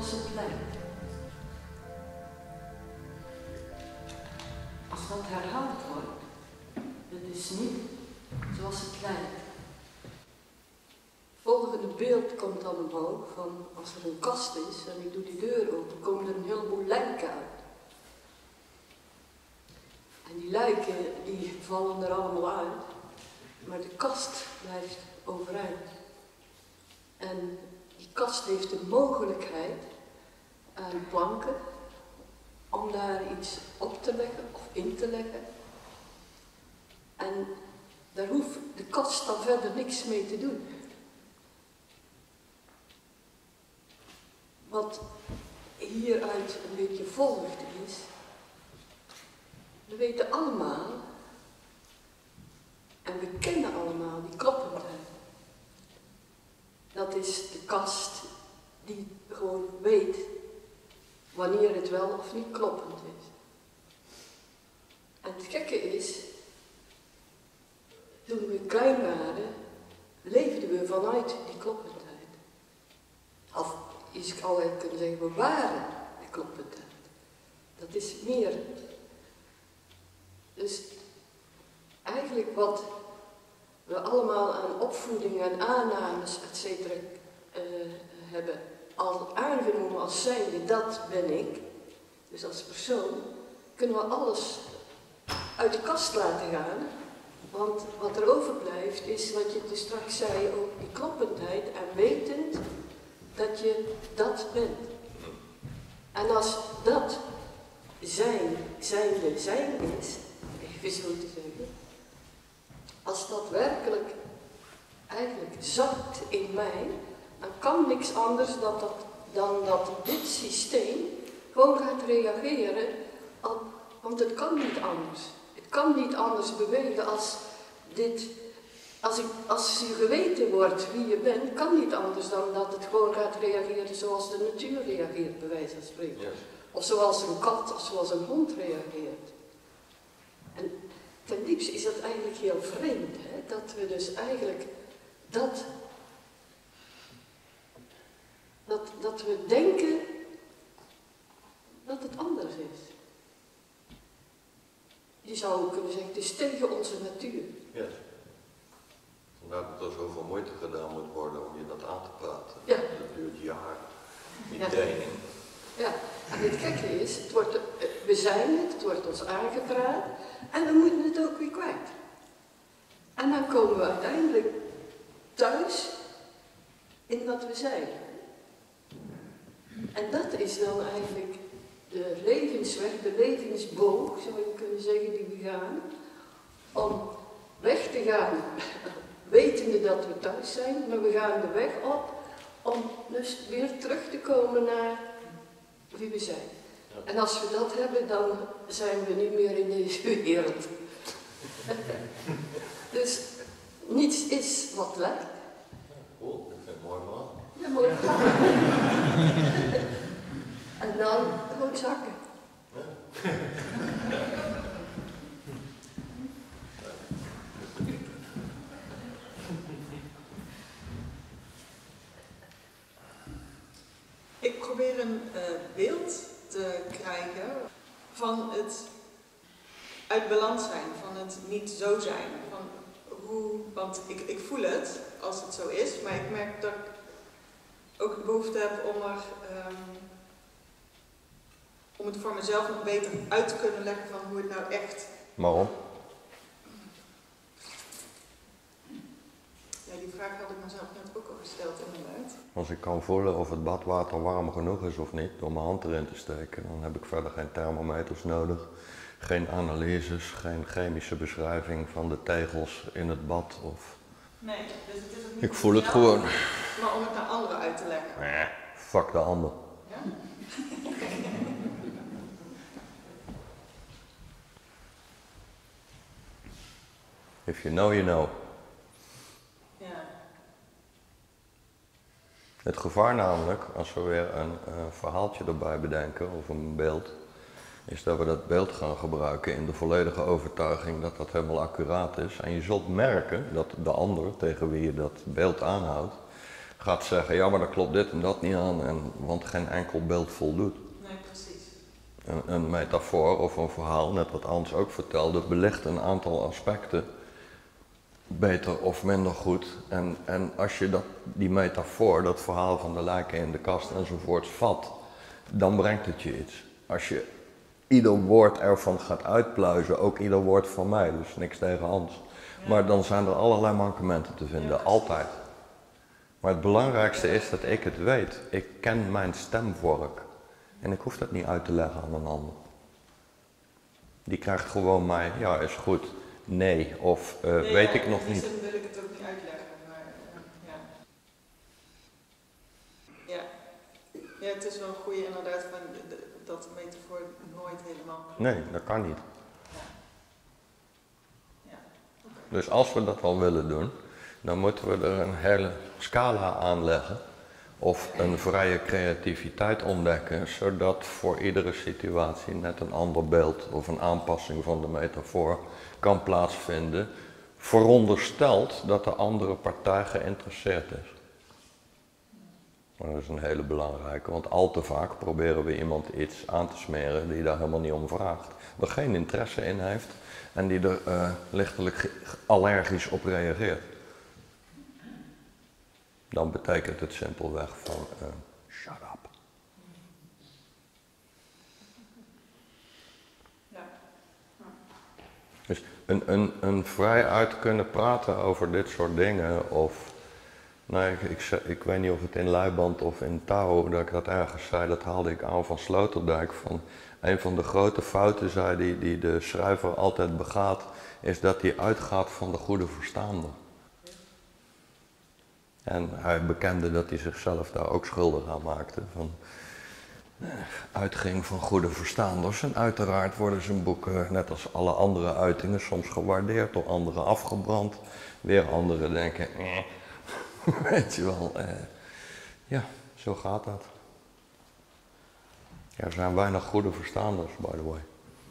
zoals het lijkt. Als dat herhaald wordt, het is niet zoals het lijkt. Het volgende beeld komt dan omhoog van als er een kast is en ik doe die deur open, komen er een heleboel lijken uit. En die lijken die vallen er allemaal uit, maar de kast blijft overeind. En die kast heeft de mogelijkheid aan planken om daar iets op te leggen of in te leggen. En daar hoeft de kast dan verder niks mee te doen. Wat hieruit een beetje volgt is, we weten allemaal, en we kennen allemaal die kloppendheid. Dat is de kast die gewoon weet wanneer het wel of niet kloppend is. En het gekke is, toen we klein waren, leefden we vanuit die kloppendheid. Of je zou kunnen zeggen, we waren de kloppendheid. Dat is meer. Dus eigenlijk wat we allemaal aan opvoeding en aannames, etc. hebben al aangenomen als zijnde, dat ben ik. Dus als persoon kunnen we alles uit de kast laten gaan. Want wat er overblijft is wat je dus straks zei, ook die kloppendheid en wetend dat je dat bent. En als dat zijnde zijn is, even zo te zeggen, als dat werkelijk eigenlijk zakt in mij, dan kan niks anders dan dat dit systeem gewoon gaat reageren, want het kan niet anders. Het kan niet anders bewegen als dit, als je geweten wordt wie je bent, kan niet anders dan dat het gewoon gaat reageren zoals de natuur reageert, bij wijze van spreken. Yes. Of zoals een kat of zoals een hond reageert. En ten diepste is dat eigenlijk heel vreemd, hè? Dat we dus eigenlijk dat we denken dat het anders is. Je zou ook kunnen zeggen, het is tegen onze natuur. Ja. Vandaar dat er zoveel moeite gedaan moet worden om je dat aan te praten. Ja. Dat duurt jaren. Die ja. training. Ja, en het gekke is, we zijn het wordt ons aangepraat en we moeten het ook weer kwijt. En dan komen we uiteindelijk thuis in wat we zijn. En dat is dan eigenlijk de levensweg, de levensboog, zou je kunnen zeggen, die we gaan. Om weg te gaan, wetende dat we thuis zijn, maar we gaan de weg op om dus weer terug te komen naar wie we zijn. Ja. En als we dat hebben, dan zijn we niet meer in deze wereld. Dus niets is wat lijkt. Cool, ik vind het mooi man. Ja, mooi verhaal. En dan gewoon zakken. Ja. Ik probeer een beeld te krijgen van het uit balans zijn, van het niet zo zijn. Van want ik voel het als het zo is, maar ik merk dat ik ook de behoefte heb om het voor mezelf nog beter uit te kunnen leggen van hoe het nou echt... Waarom? Ja, die vraag had ik mezelf net ook al gesteld inderdaad. Als ik kan voelen of het badwater warm genoeg is of niet, door mijn hand erin te steken, dan heb ik verder geen thermometers nodig. Geen analyses, geen chemische beschrijving van de tegels in het bad of... Nee, dus het is ook niet... Ik voel het gewoon. Maar om het naar anderen uit te leggen. Fuck de ander. Ja? If you know, you know. Ja. Het gevaar namelijk, als we weer een verhaaltje erbij bedenken of een beeld, is dat we dat beeld gaan gebruiken in de volledige overtuiging dat dat helemaal accuraat is. En je zult merken dat de ander tegen wie je dat beeld aanhoudt, gaat zeggen, ja maar daar klopt dit en dat niet aan, want geen enkel beeld voldoet. Nee, precies. Een metafoor of een verhaal, net wat Hans ook vertelde, belicht een aantal aspecten beter of minder goed. En als je die metafoor, dat verhaal van de lijken in de kast enzovoorts vat, dan brengt het je iets. Als je ieder woord ervan gaat uitpluizen, ook ieder woord van mij, dus niks tegen Hans. Ja. Maar dan zijn er allerlei mankementen te vinden, altijd. Maar het belangrijkste is dat ik het weet. Ik ken mijn stemvork. En ik hoef dat niet uit te leggen aan een ander. Die krijgt gewoon mij, ja is goed, nee, of weet ik nog niet. In die zin wil ik het ook niet uitleggen, maar ja. Ja. Ja, het is wel een goede inderdaad, van dat de metafoor nooit helemaal... Nee, dat kan niet. Ja. Ja. Okay. Dus als we dat al willen doen, dan moeten we er een hele scala aan leggen. Of een vrije creativiteit ontdekken, zodat voor iedere situatie net een ander beeld of een aanpassing van de metafoor kan plaatsvinden, verondersteld dat de andere partij geïnteresseerd is. Maar dat is een hele belangrijke, want al te vaak proberen we iemand iets aan te smeren die daar helemaal niet om vraagt, er geen interesse in heeft en die er lichtelijk allergisch op reageert. Dan betekent het simpelweg van shut up. Ja. Dus een vrij uit kunnen praten over dit soort dingen, of nee, ik weet niet of het in Luiband of in Touw, dat ik dat ergens zei, dat haalde ik aan van Sloterdijk. Van een van de grote fouten, zei die de schrijver altijd begaat, is dat hij uitgaat van de goede verstaander. En hij bekende dat hij zichzelf daar ook schuldig aan maakte. Van uitging van goede verstaanders. En uiteraard worden zijn boeken, net als alle andere uitingen, soms gewaardeerd, door anderen afgebrand. Weer anderen denken, weet je wel, ja, zo gaat dat. Er zijn weinig goede verstaanders, by the way.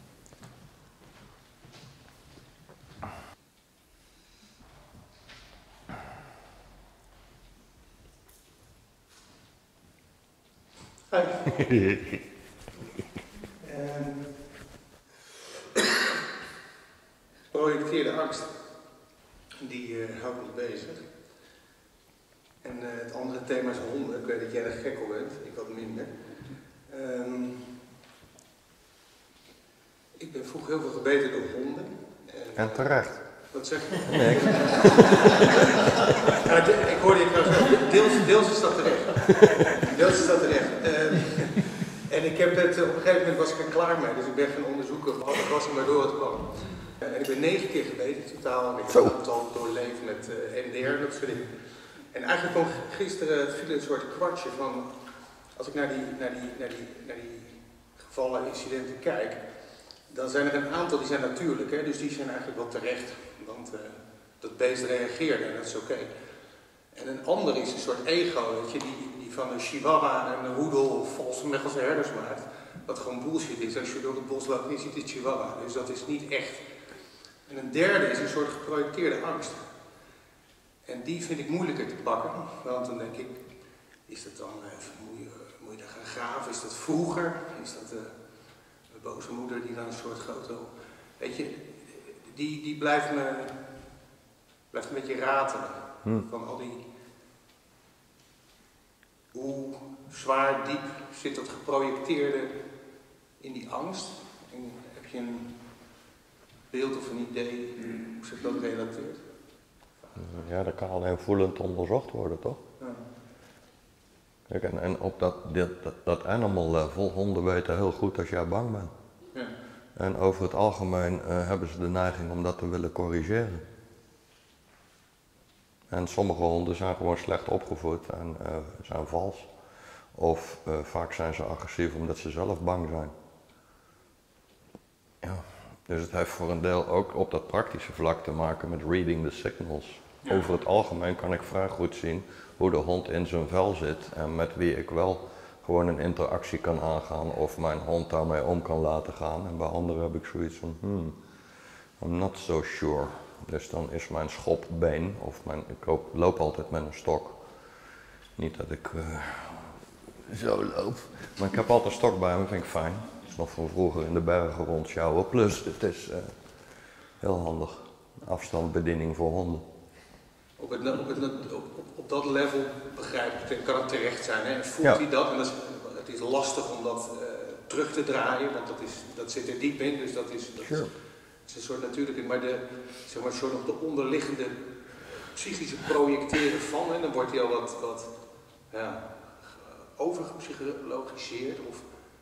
Projecteerde angst, die houdt me bezig. En het andere thema is honden. Ik weet dat jij er gek op bent, ik wat minder. Ik ben vroeger heel veel gebeten door honden. En terecht. Wat zeg je? Nee. Ja, ik hoorde je trouwens zeggen, deels is dat terecht. Deels is dat terecht. En ik heb het, op een gegeven moment was ik er klaar mee, dus ik ben gaan onderzoeken wat het was en waardoor het kwam. En ik ben 9 keer gebeten in totaal en ik heb het al doorleefd met MDR, dat soort dingen. En eigenlijk kwam gisteren, het viel een soort kwartje van, als ik naar die gevallen, incidenten kijk, dan zijn er een aantal die zijn natuurlijk, hè, dus die zijn eigenlijk wel terecht, want dat beest reageerde en dat is oké. En een ander is een soort ego, weet je, die van een chihuahua en een hoedel of valse Mechelse herders maakt, wat gewoon bullshit is. Als je door het bos loopt, je ziet het chihuahua, dus dat is niet echt. En een derde is een soort geprojecteerde angst. En die vind ik moeilijker te pakken, want dan denk ik, is dat dan, moet je daar gaan graven, is dat vroeger, is dat een boze moeder die dan een soort grote, weet je, die blijft een beetje ratelen, van al die, hoe zwaar, diep zit dat geprojecteerde in die angst, en heb je een beeld of een idee hoe zich dat relateert? Ja, dat kan alleen voelend onderzocht worden, toch? Ja. Kijk, en op dat animal level, honden weten heel goed als jij bang bent. Ja. En over het algemeen hebben ze de neiging om dat te willen corrigeren. En sommige honden zijn gewoon slecht opgevoed en zijn vals. Of vaak zijn ze agressief omdat ze zelf bang zijn. Ja. Dus het heeft voor een deel ook op dat praktische vlak te maken met reading the signals. Ja. Over het algemeen kan ik vrij goed zien hoe de hond in zijn vel zit en met wie ik wel gewoon een interactie kan aangaan of mijn hond daarmee om kan laten gaan. En bij anderen heb ik zoiets van, I'm not so sure. Dus dan is mijn schopbeen, of ik loop altijd met een stok, Niet dat ik zo loop. Maar ik heb altijd een stok bij me, vind ik fijn. Dat is nog van vroeger in de bergen rondsjouwen. Plus het is heel handig. Afstandsbediening voor honden. Op dat level begrijp ik, kan het terecht zijn. Hè? En voelt hij dat? En het is lastig om dat terug te draaien, want dat zit er diep in. Dus dat is een soort natuurlijke, maar zeg maar, soort op de onderliggende psychische projecteren van. En dan wordt hij al wat overgepsychologiseerd. Of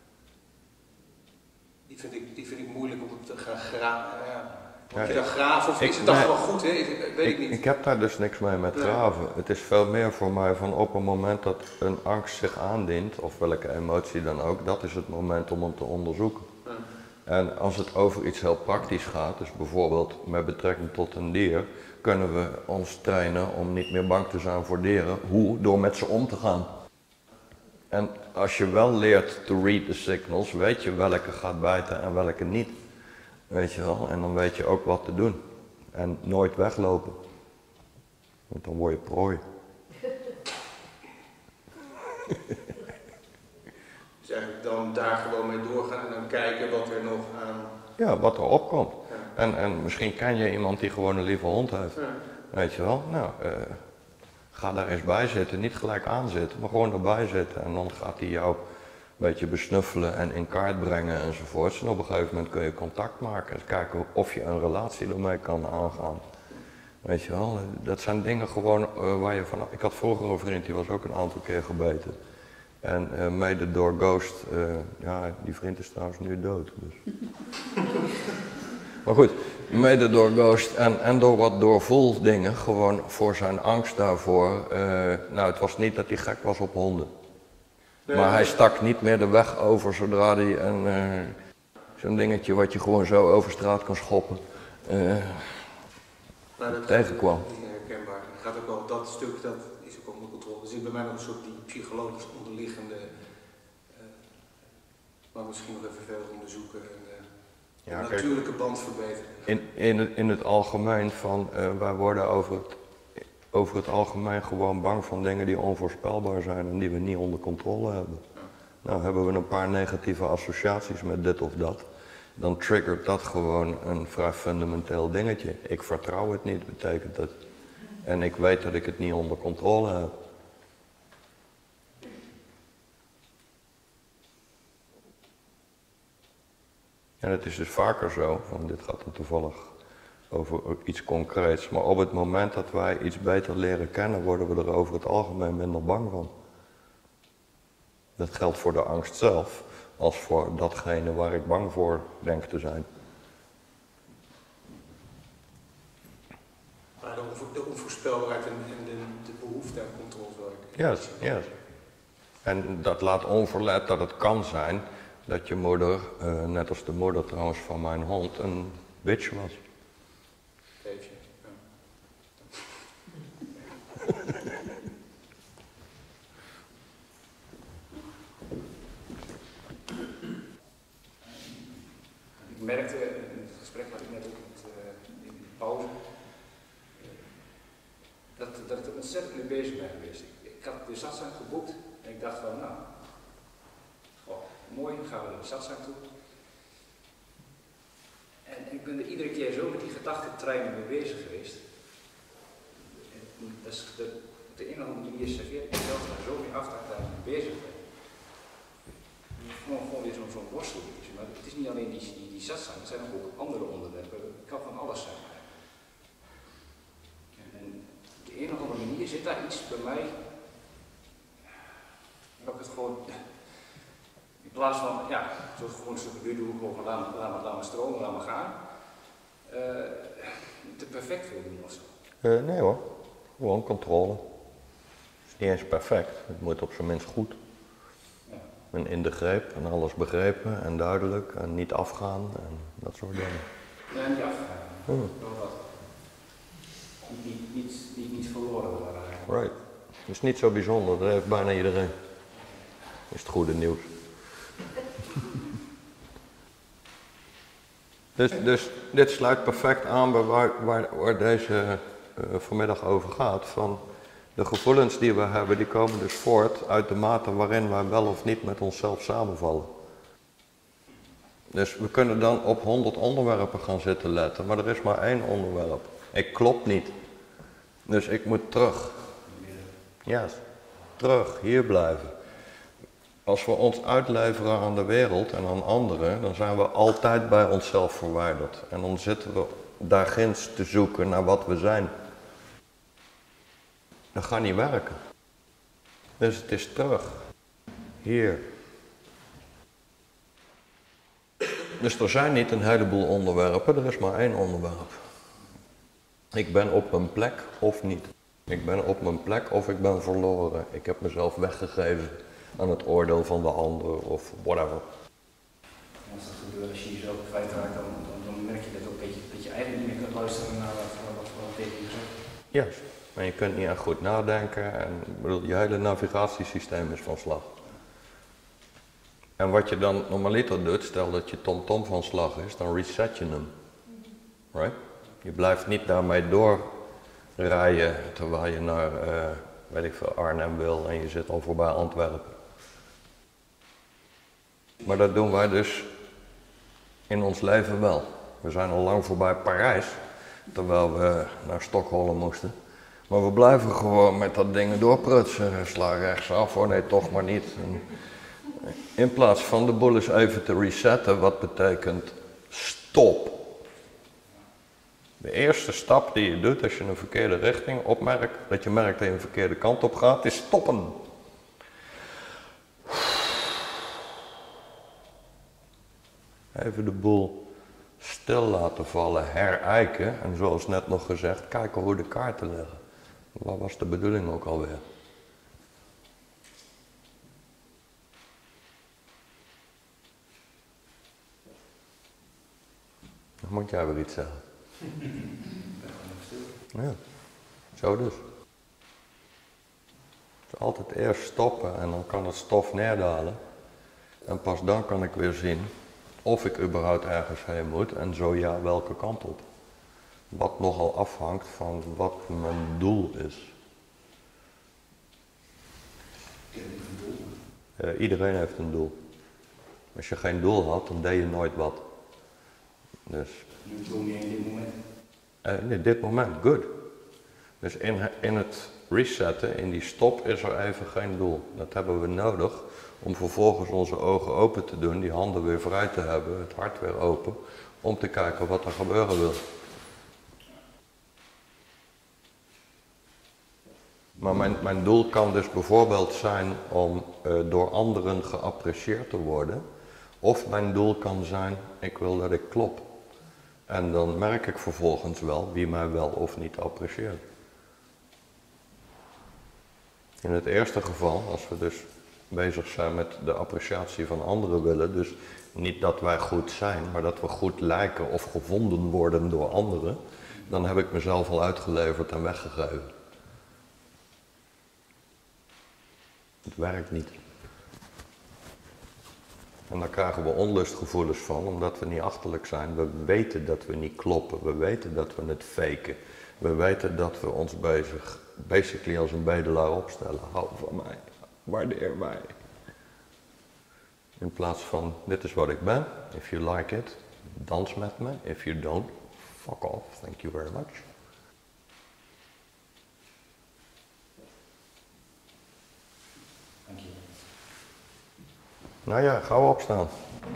die vind ik moeilijk om te gaan graven. Moet je dan graven of is het dan gewoon goed? Hè? Weet ik niet. Ik heb daar dus niks mee met graven. Het is veel meer voor mij van op het moment dat een angst zich aandient, of welke emotie dan ook, dat is het moment om hem te onderzoeken. Ja. En als het over iets heel praktisch gaat, dus bijvoorbeeld met betrekking tot een dier, kunnen we ons trainen om niet meer bang te zijn voor dieren. Hoe? Door met ze om te gaan. En als je wel leert to read the signals, weet je welke gaat bijten en welke niet. Weet je wel, en dan weet je ook wat te doen. En nooit weglopen. Want dan word je prooi. Dus eigenlijk dan daar gewoon mee doorgaan en dan kijken wat er nog aan... Ja, wat er opkomt. Ja. En misschien ken je iemand die gewoon een lieve hond heeft. Ja. Weet je wel, nou, ga daar eens bij zitten. Niet gelijk aanzitten, maar gewoon erbij zitten. En dan gaat hij jou een beetje besnuffelen en in kaart brengen enzovoorts. En op een gegeven moment kun je contact maken en kijken of je een relatie ermee kan aangaan. Weet je wel, dat zijn dingen gewoon waar je van... Ik had vroeger een vriend, die was ook een aantal keer gebeten. En mede door Ghost, die vriend is trouwens nu dood. Dus. Maar goed, mede door Ghost en door wat doorvoeldingen, gewoon voor zijn angst daarvoor. Het was niet dat hij gek was op honden. Nee, maar hij stak niet meer de weg over zodra hij zo'n dingetje wat je gewoon zo over straat kan schoppen tegenkwam. Dat is niet herkenbaar. Het gaat ook wel, dat stuk dat is ook onder controle. Er zit bij mij nog een soort die psychologisch onderliggende, maar misschien nog even verder onderzoeken en de natuurlijke band verbeteren. In het algemeen wij worden over het algemeen gewoon bang van dingen die onvoorspelbaar zijn en die we niet onder controle hebben. Nou, hebben we een paar negatieve associaties met dit of dat, dan triggert dat gewoon een vrij fundamenteel dingetje. Ik vertrouw het niet, betekent het. En ik weet dat ik het niet onder controle heb. En het is dus vaker zo, van dit gaat dan toevallig over iets concreets, maar op het moment dat wij iets beter leren kennen, worden we er over het algemeen minder bang van. Dat geldt voor de angst zelf, als voor datgene waar ik bang voor denk te zijn. Maar de onvoorspelbaarheid en de behoefte aan controle. Yes. En dat laat onverlet dat het kan zijn dat je moeder, net als de moeder trouwens van mijn hond, een bitch was. Beetje, ja. Ik merkte in het gesprek wat ik net ook in de pauze, dat ik er ontzettend mee bezig ben geweest. Ik had de satsang geboekt en ik dacht van, nou, mooi, dan gaan we naar de satsang toe. En ik ben er iedere keer zo met die gedachtentreinen mee bezig geweest. Dat is op de een of andere manier serveert ik mezelf daar zo mee af dat ik daar mee bezig ben. Gewoon weer zo'n worstelingetje. Maar het is niet alleen die satsang, er zijn ook andere onderwerpen. Het kan van alles zijn. En op de een of andere manier zit daar iets bij mij, dat ik het gewoon, in plaats van, zoals gewoon een stukje nu doen, gewoon laat me stromen, laat me gaan, te perfect wil doen ofzo. Nee hoor, gewoon controle. Het is niet eens perfect, het moet op zijn minst goed. Ja. En in de greep en alles begrepen en duidelijk en niet afgaan en dat soort dingen. Ja, niet afgaan. Niet verloren worden. Right. Dat is niet zo bijzonder, dat heeft bijna iedereen. Dat is het goede nieuws. Dus dit sluit perfect aan bij waar deze vanmiddag over gaat. Van De gevoelens die we hebben, die komen dus voort uit de mate waarin wij wel of niet met onszelf samenvallen. Dus we kunnen dan op 100 onderwerpen gaan zitten letten, maar er is maar één onderwerp. Ik klop niet. Dus ik moet terug. Ja, terug, hier blijven. Als we ons uitleveren aan de wereld en aan anderen, dan zijn we altijd bij onszelf verwijderd. En dan zitten we daar ginds te zoeken naar wat we zijn. Dat gaat niet werken. Dus het is terug. Hier. Dus er zijn niet een heleboel onderwerpen, er is maar één onderwerp. Ik ben op mijn plek of niet. Ik ben op mijn plek of ik ben verloren. Ik heb mezelf weggegeven aan het oordeel van de ander of whatever. Als dat gebeurt, als je jezelf kwijtraakt, dan merk je dat ook dat je eigenlijk niet meer kunt luisteren naar wat tegen je zegt. Juist. Maar je kunt niet echt goed nadenken en ik bedoel, je hele navigatiesysteem is van slag. En wat je dan normaliter doet, stel dat je TomTom van slag is, dan reset je hem. Right? Je blijft niet daarmee doorrijden terwijl je naar, weet ik veel, Arnhem wil en je zit al voorbij Antwerpen. Maar dat doen wij dus in ons leven wel. We zijn al lang voorbij Parijs, terwijl we naar Stockholm moesten. Maar we blijven gewoon met dat ding doorprutsen. Sla rechtsaf, oh nee, toch maar niet. En in plaats van de boel eens even te resetten, wat betekent stop. De eerste stap die je doet als je een verkeerde richting opmerkt, dat je merkt dat je een verkeerde kant op gaat, is stoppen. Even de boel stil laten vallen, herijken en zoals net nog gezegd, kijken hoe de kaarten liggen. Wat was de bedoeling ook alweer? Dan moet jij weer iets zeggen. Ja, zo dus. Dus altijd eerst stoppen en dan kan het stof neerdalen. En pas dan kan ik weer zien of ik überhaupt ergens heen moet en zo ja, welke kant op. Wat nogal afhangt van wat mijn doel is. Iedereen heeft een doel. Als je geen doel had, dan deed je nooit wat. Dus. Nu doe je in dit moment? In dit moment, good. Dus in het resetten, in die stop, is er even geen doel. Dat hebben we nodig om vervolgens onze ogen open te doen, die handen weer vrij te hebben, het hart weer open, om te kijken wat er gebeuren wil. Maar mijn doel kan dus bijvoorbeeld zijn om door anderen geapprecieerd te worden. Of mijn doel kan zijn, ik wil dat ik klop. En dan merk ik vervolgens wel wie mij wel of niet apprecieert. In het eerste geval, als we dus bezig zijn met de appreciatie van anderen willen, dus niet dat wij goed zijn, maar dat we goed lijken of gevonden worden door anderen, dan heb ik mezelf al uitgeleverd en weggegeven. Het werkt niet. En daar krijgen we onlustgevoelens van, omdat we niet achterlijk zijn. We weten dat we niet kloppen, we weten dat we het faken. We weten dat we ons basically als een bedelaar opstellen. Hou van mij, waardeer mij. In plaats van, dit is wat ik ben, if you like it, dans met me. If you don't, fuck off, thank you very much. Dank je. Nou ja, gauw opstaan.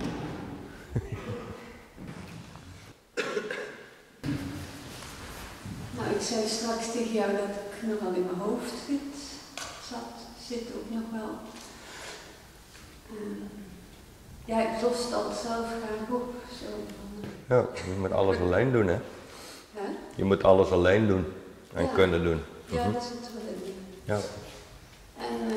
Nou, ik zei straks tegen jou dat ik nogal in mijn hoofd zit ook nog wel. Ja, ik los het altijd zelf graag op. Zo van, Ja, je moet alles alleen doen, hè? hè? Je moet alles alleen doen en Ja. kunnen doen. Ja, dat zit er wel in. Ja. En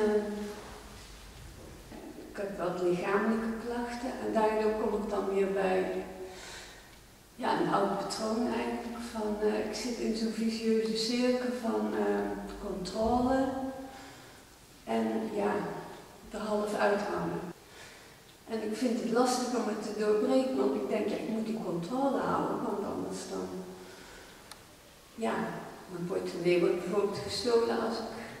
ik heb wat lichamelijke klachten en daardoor kom ik dan weer bij een oud patroon eigenlijk van ik zit in zo'n vicieuze cirkel van controle en er half uithangen. En ik vind het lastig om het te doorbreken, want ik denk ik moet die controle houden, want anders dan mijn portemonnee wordt bijvoorbeeld gestolen als ik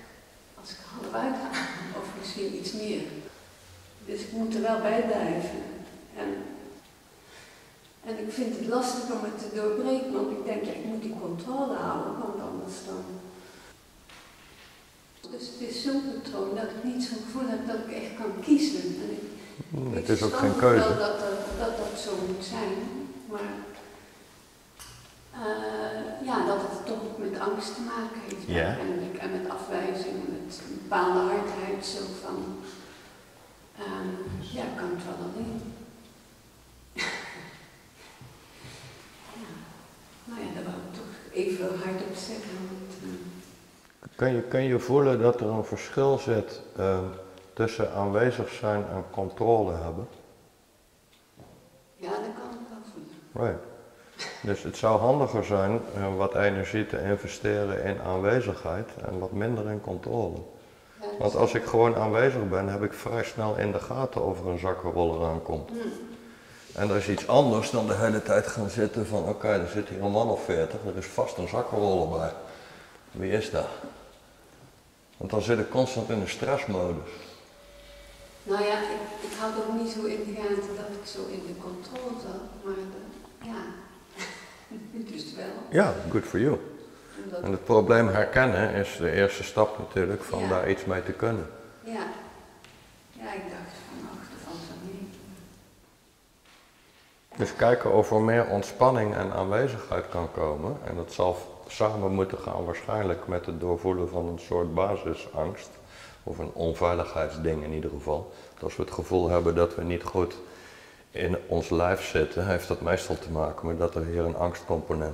als ik half ga, of misschien iets meer. Dus ik moet er wel bij blijven. En ik vind het lastig om het te doorbreken, want ik denk, ja, ik moet die controle houden, want anders dan... Dus het is zo'n patroon dat ik niet zo'n gevoel heb dat ik echt kan kiezen. En het is ook geen keuze. Wel dat zo moet zijn, maar ja, dat het toch ook met angst te maken heeft uiteindelijk. En met afwijzing, met een bepaalde hardheid, zo van, ja, ik kan het wel alleen. Nou ja, daar wou ik toch even hardop zeggen. Kun je voelen dat er een verschil zit tussen aanwezig zijn en controle hebben? Ja, dat kan ik wel voelen. Right. Dus het zou handiger zijn wat energie te investeren in aanwezigheid en wat minder in controle. Ja, Want als ik gewoon aanwezig ben, heb ik vrij snel in de gaten of er een zakkenroller aankomt. En dat is iets anders dan de hele tijd gaan zitten van oké, er zit hier een man of 40, er is vast een zakkenroller bij. Wie is dat? Want dan zit ik constant in een stressmodus. Nou ja, ik hou er ook niet zo in de gaten dat ik zo in de controle zat, maar ja, dus wel. Ja, good for you. En het probleem herkennen is de eerste stap natuurlijk van daar iets mee te kunnen. Ja, ja, ik dacht van achtervan van nee. Dus kijken of er meer ontspanning en aanwezigheid kan komen. En dat zal samen moeten gaan waarschijnlijk met het doorvoelen van een soort basisangst. Of een onveiligheidsding in ieder geval. Als we het gevoel hebben dat we niet goed in ons lijf zitten, heeft dat meestal te maken met dat er hier een angstcomponent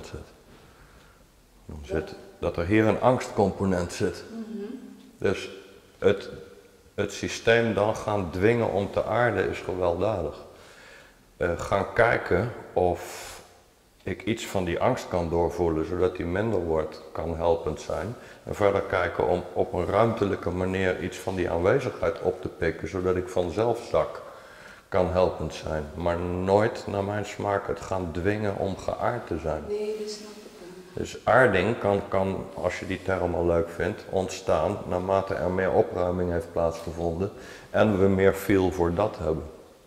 zit. Dat er hier een angstcomponent zit. Dus het systeem dan gaan dwingen om te aarden is gewelddadig. Gaan kijken of ik iets van die angst kan doorvoelen, zodat die minder wordt, kan helpend zijn. En verder kijken om op een ruimtelijke manier iets van die aanwezigheid op te pikken, zodat ik vanzelf zak, kan helpend zijn. Maar nooit, naar mijn smaak, het gaan dwingen om geaard te zijn. Nee, dat snap ik wel. Dus aarding kan, als je die term al leuk vindt, ontstaan naarmate er meer opruiming heeft plaatsgevonden en we meer feel voor dat hebben.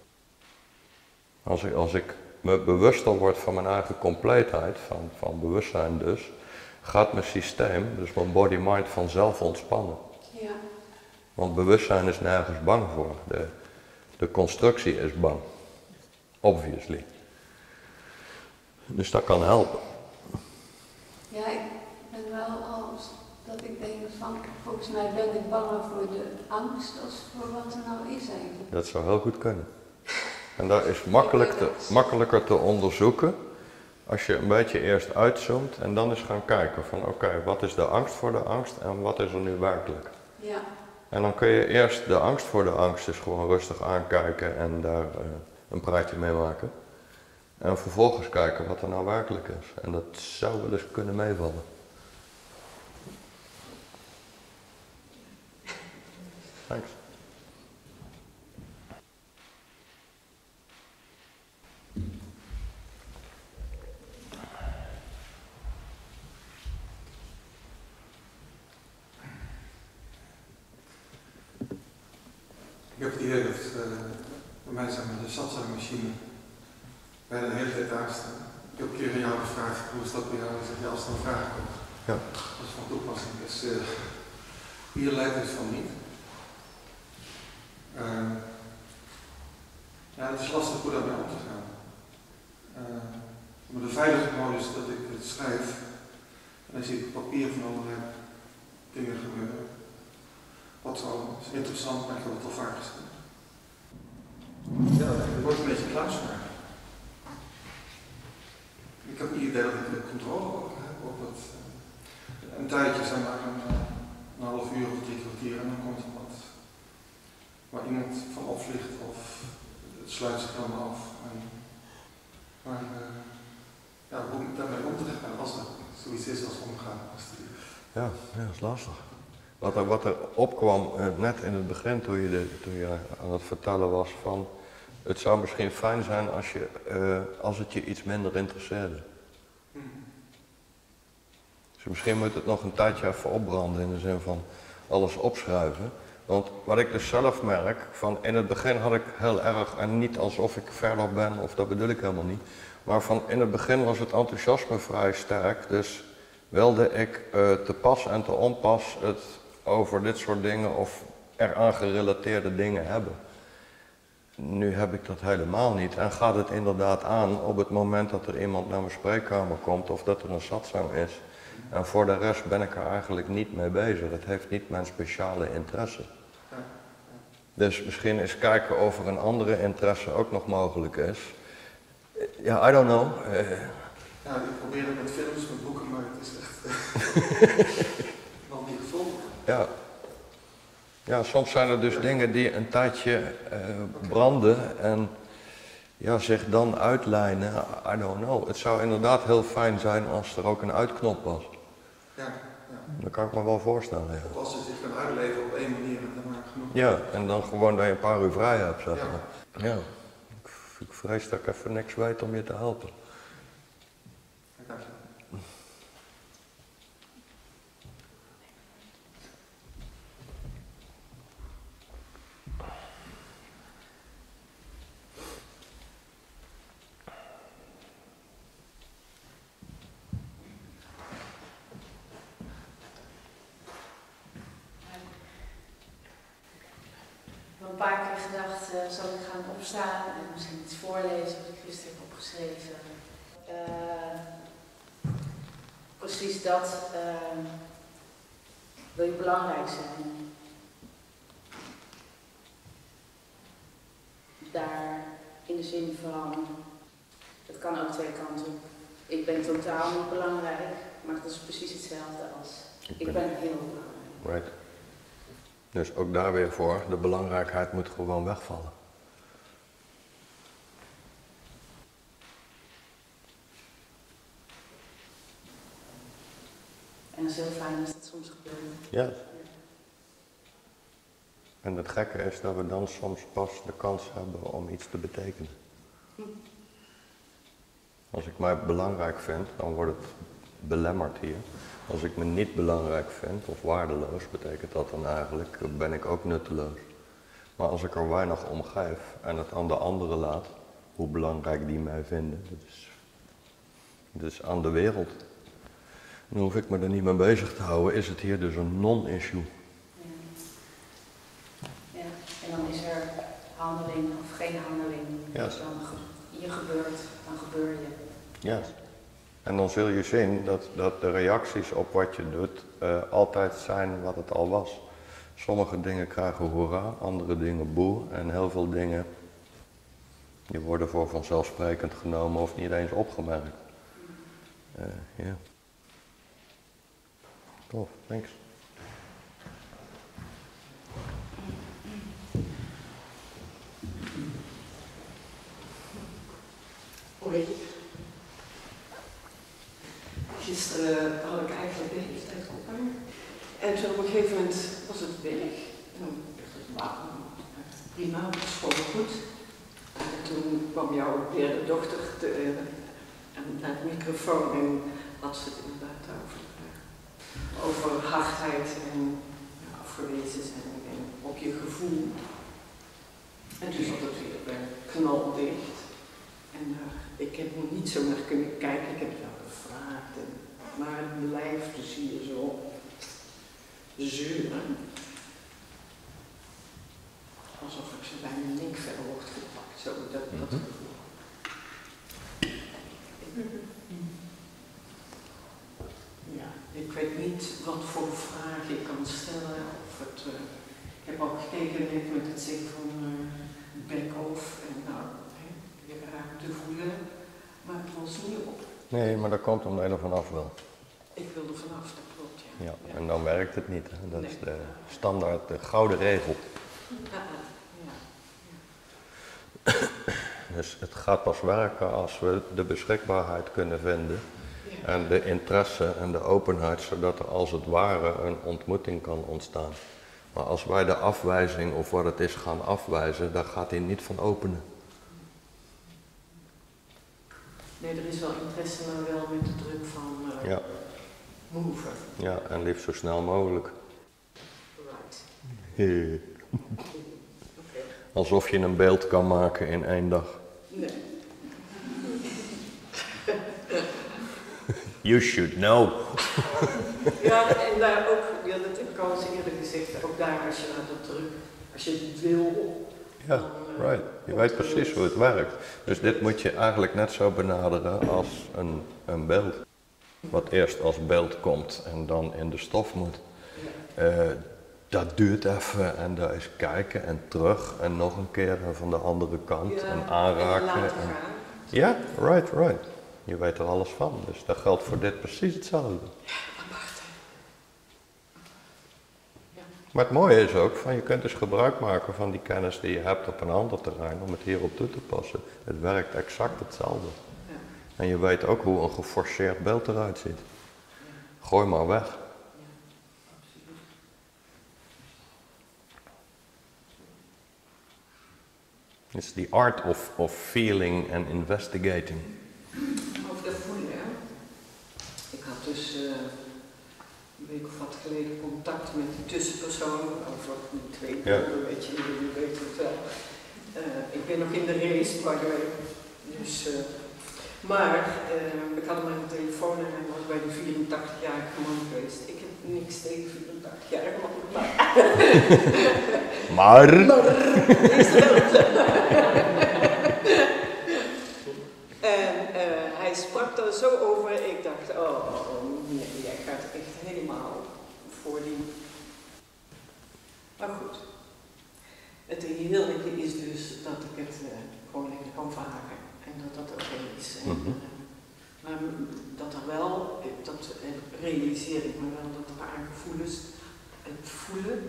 Als ik me bewuster word van mijn eigen compleetheid, van bewustzijn dus, gaat mijn systeem, dus mijn body-mind, vanzelf ontspannen. Ja. Want bewustzijn is nergens bang voor. De constructie is bang. Obviously. Dus dat kan helpen. Ja, ik ben wel als dat ik denk van, volgens mij ben ik banger voor de angst als voor wat er nou is eigenlijk. Dat zou heel goed kunnen. En dat is makkelijker te onderzoeken als je een beetje eerst uitzoomt en dan eens gaan kijken van oké, wat is de angst voor de angst en wat is er nu werkelijk? Ja. En dan kun je eerst de angst voor de angst eens gewoon rustig aankijken en daar een praatje mee maken. En vervolgens kijken wat er nou werkelijk is. En dat zou wel eens kunnen meevallen. Thanks. Ik heb het idee dat bij mij zeg maar de satsangmachine bijna de hele tijd daar staan. Ik heb een keer aan jou gevraagd, hoe is dat bij jou? Zeg je, als er een vraag komt, Ja. dat is van toepassing. Dus hier lijkt het van niet. Ja, het is lastig hoe daarmee om te gaan. Maar de veilige modus dat ik het schrijf, en dan zie ik op papier van allerlei dingen gebeuren. Wat zo is interessant, maar ik heb het al vaak gezien. Ja, het wordt een beetje kluisvaar. Ik heb niet het idee dat ik de controle over heb op het. Een tijdje, zeg maar, een half uur of 3 kwartier en dan komt er wat waar iemand van opvliegt of het sluit zich dan af. Maar ja, hoe ik daarmee om te gaan als er zoiets is als omgaan. Ja, dat is lastig. Wat er opkwam net in het begin toen je aan het vertellen was van het zou misschien fijn zijn als het je iets minder interesseerde. Dus misschien moet het nog een tijdje even opbranden in de zin van alles opschrijven. Want wat ik dus zelf merk, van in het begin had ik heel erg, en niet alsof ik verder ben, of dat bedoel ik helemaal niet, maar van in het begin was het enthousiasme vrij sterk, dus wilde ik te pas en te onpas het over dit soort dingen of eraan gerelateerde dingen hebben. Nu heb ik dat helemaal niet en gaat het inderdaad aan op het moment dat er iemand naar mijn spreekkamer komt of dat er een satsang is. En voor de rest ben ik er eigenlijk niet mee bezig. Het heeft niet mijn speciale interesse. Dus misschien eens kijken of er een andere interesse ook nog mogelijk is. Ja, I don't know. Ja, ik probeer het met films, met boeken, maar het is echt nog niet gevonden. Ja. Ja, soms zijn er dus dingen die een tijdje branden en ja, zich dan uitlijnen. I don't know. Het zou inderdaad heel fijn zijn als er ook een uitknop was. Ja, ja. Dat kan ik me wel voorstellen, ja. Of als ze zich kan uitleven op één manier en dan maar genoeg. Ja, en dan gewoon dat je een paar uur vrij hebt, zeg maar. Ja. Ja. Ik vrees dat ik even niks weet om je te helpen. Dank je. Een paar keer gedacht, zal ik gaan opstaan en misschien iets voorlezen wat ik gisteren heb opgeschreven. Precies dat wil je belangrijk zijn. Daar in de zin van, het kan ook twee kanten op. Ik ben totaal niet belangrijk, maar dat is precies hetzelfde als ik ben heel belangrijk. Right. Dus ook daar weer voor, de belangrijkheid moet gewoon wegvallen. En het is heel fijn als dat soms gebeurt. Ja. En het gekke is dat we dan soms pas de kans hebben om iets te betekenen. Als ik mij belangrijk vind, dan wordt het belemmerd hier. Als ik me niet belangrijk vind of waardeloos, betekent dat dan eigenlijk, ben ik ook nutteloos. Maar als ik er weinig om geef en het aan de anderen laat, hoe belangrijk die mij vinden, dat is aan de wereld. En dan hoef ik me er niet mee bezig te houden, is het hier dus een non-issue. Ja, en dan is er handeling of geen handeling. Ja. Dus dan je gebeurt, dan gebeur je. Ja. En dan zul je zien dat de reacties op wat je doet altijd zijn wat het al was. Sommige dingen krijgen hoera, andere dingen boe en heel veel dingen die worden voor vanzelfsprekend genomen of niet eens opgemerkt. Ja. Tof, thanks. Hoi. Gisteren had ik eigenlijk de hele tijd kopijn. En toen op een gegeven moment was het weg. En dan dacht ik, wauw, prima, dat is gewoon goed. En toen kwam jouw derde dochter naar de microfoon en had ze het inderdaad over hardheid en afgewezen zijn en op je gevoel. En toen zat het weer knaldicht. En ik heb nog niet zo naar kunnen kijken, ik heb het wel gevraagd. Maar het blijft dus hier zo zeuren. Alsof ik ze bij mijn nek verder wordt gepakt, zo dat gevoel. Ja, ik weet niet wat voor vraag ik kan stellen. Of het, ik heb ook gekeken net met het zingen van back-off en nou, weer ruimte voelen. Maar het was niet op. Nee, maar dat komt omdat je er vanaf wil. Ik wil er vanaf, dat klopt, ja. Ja, en dan werkt het niet. Hè. Dat is de standaard, de gouden regel. Ja. Dus het gaat pas werken als we de beschikbaarheid kunnen vinden. Ja. En de interesse en de openheid, zodat er als het ware een ontmoeting kan ontstaan. Maar als wij de afwijzing of wat het is gaan afwijzen, daar gaat hij niet van openen. Nee, er is wel interesse, maar wel met de druk van Ja. move. Ja, en liefst zo snel mogelijk. Alsof je een beeld kan maken in 1 dag. Nee. You should know. Ja, en daar ook, ja, dat heb ik al eens eerder gezegd, ook daar als je naar dat terug, als je het wil. Ja, dan, right. Je weet precies hoe het werkt. Dus dit moet je eigenlijk net zo benaderen als een beeld. Wat eerst als beeld komt en dan in de stof moet. Dat duurt even en daar is kijken en terug en nog een keer en van de andere kant en aanraken. En laten gaan. Ja, right. Je weet er alles van, dus dat geldt voor dit precies hetzelfde. Apart. Ja. Maar het mooie is ook, van je kunt dus gebruik maken van die kennis die je hebt op een ander terrein om het hierop toe te passen. Het werkt exact hetzelfde. Ja. En je weet ook hoe een geforceerd beeld eruit ziet. Gooi maar weg. It's the art of feeling and investigating. Over dat voelen, hè. Ik had dus een week of wat geleden contact met die tussenpersoon over die 2 beelden, weet je, jullie weten het wel. Ik ben nog in de race, by the way. Dus, maar ik had hem aan de telefoon en hij was bij de 84-jarige man geweest. Ik heb niks tegen 84-jarige man, Maar En hij sprak daar zo over, ik dacht, oh nee, jij gaat echt helemaal voor die. Maar goed, het heerlijke is dus dat ik het gewoon lekker kan vragen en dat dat oké is. Maar dat er wel, dat realiseer ik me wel, dat er aan gevoelens, het voelen,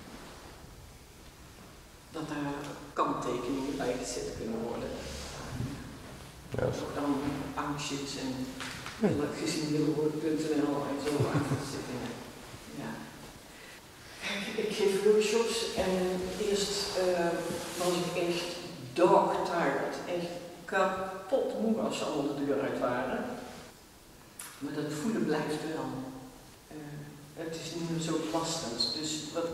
dat daar kanttekeningen bij gezet kunnen worden. yes. Dan angstjes en gezien willenwoord.nl en zo aanzittingen. Ja. Ik geef workshops en eerst was ik echt dog tired, echt kapot moe als ze allemaal de deur uit waren. Maar dat voelen blijft wel. Het is niet meer zo belastend. Dus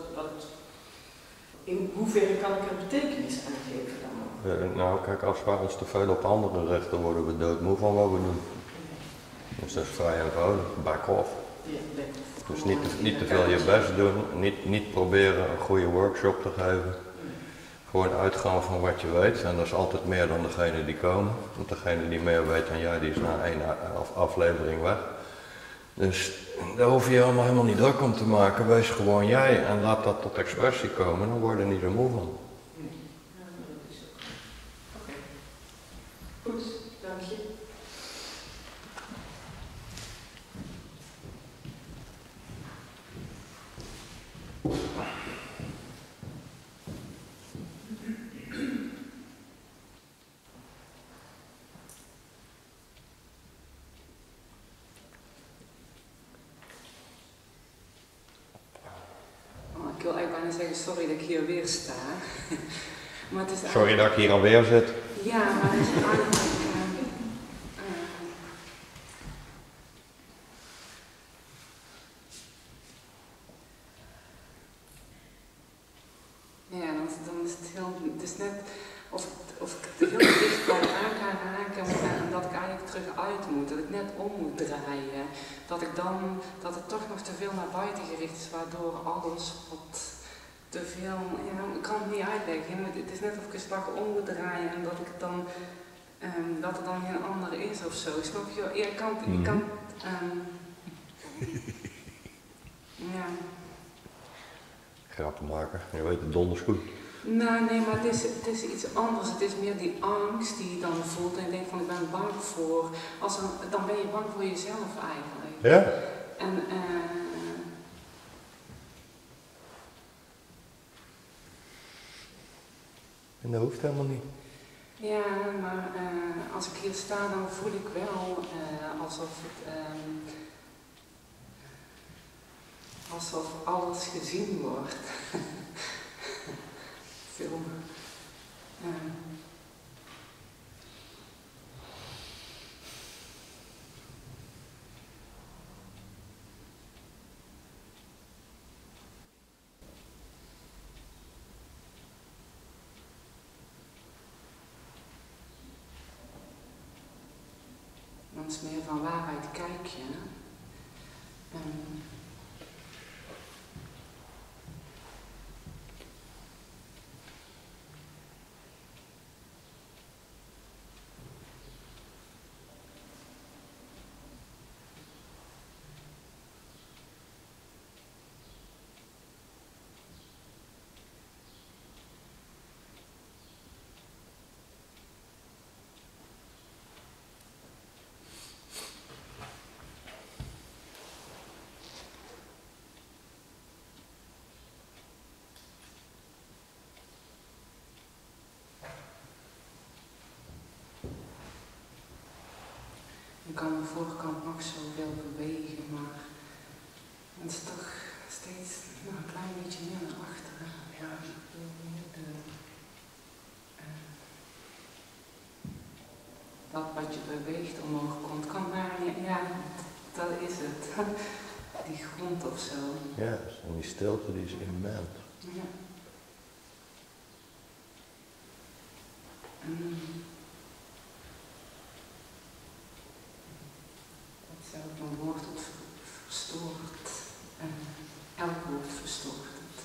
in hoeverre kan ik er betekenis aan geven dan? Nou kijk, als we ons te veel op anderen richten, worden we doodmoe van wat we doen. Dus dat is vrij eenvoudig, back off. Ja, lekker. Dus niet te veel je best doen, niet proberen een goede workshop te geven. Gewoon uitgaan van wat je weet en dat is altijd meer dan degene die komen. Want degene die meer weet dan jij, die is na 1 aflevering weg. Dus daar hoef je helemaal niet druk om te maken, wees gewoon jij en laat dat tot expressie komen, dan word je er niet zo moe van. Ja, dat is ook. Oké. Goed, dank je. Ik wil eigenlijk bijna zeggen, sorry dat ik hier weer sta. Maar het is Sorry dat ik hier alweer zit. Ja, maar het is eigenlijk... ja, dan is het heel... Het is net of ik het heel dicht bij aan kan raken en dat ik eigenlijk terug uit moet. Dat ik net om moet draaien. Dat het toch nog te veel naar buiten gericht is, waardoor alles wat te veel, ja, ik kan het niet uitleggen. Het is net of ik een slag om moet draaien en dat ik dan, dat er dan geen andere is of zo. Snap je? Ja, je kan ja. Grappen maken, je weet het donders goed. Nou, nee, maar het is iets anders. Het is meer die angst die je dan voelt en je denkt van ik ben bang voor. Dan ben je bang voor jezelf eigenlijk. Ja? En dat hoeft helemaal niet. Ja, maar als ik hier sta dan voel ik wel alsof alles gezien wordt. Film. is meer van waaruit kijk je. Je kan de voorkant nog zoveel bewegen, maar het is toch steeds een klein beetje meer naar achteren. Ja, dat wat je beweegt omhoog komt, kan maar niet, ja, dat is het. Die grond of zo. Ja, en die stilte die is immens. Ja. Zelf een woord wordt verstoord en elk woord verstoort het.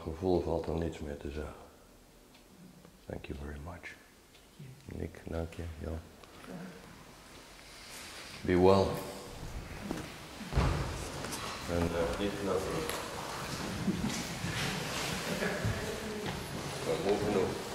gevoel valt er niets meer te zeggen. Thank you very much. Nick, dank je. Ja. Be well. En niet knuffelen. Maar moe genoeg.